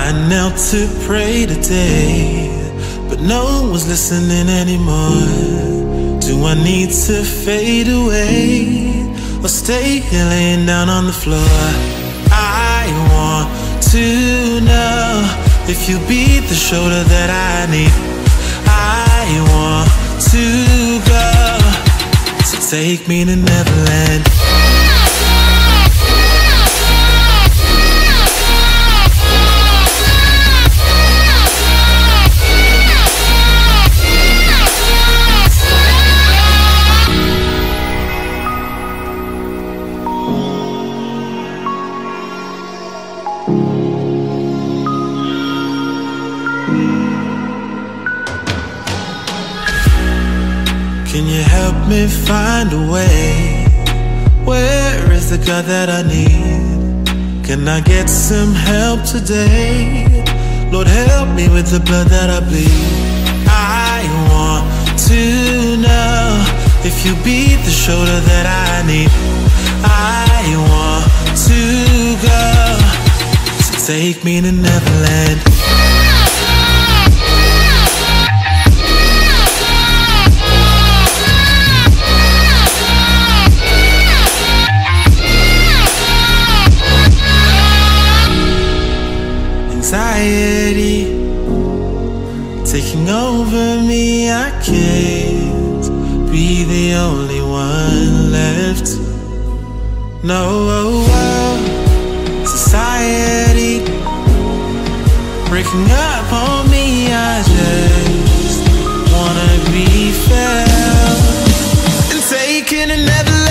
I knelt to pray today, but no one's listening anymore. Do I need to fade away or stay here laying down on the floor? I want to know if you'll be the shoulder that I need. I want to go, so take me to Neverland. Can you help me find a way? Where is the God that I need? Can I get some help today? Lord, help me with the blood that I bleed. I want to know if you be the shoulder that I need. I want to go, so take me to Neverland. Anxiety taking over me, I can't be the only one left. No, society breaking up on me, I just wanna be felt and taken to Neverland.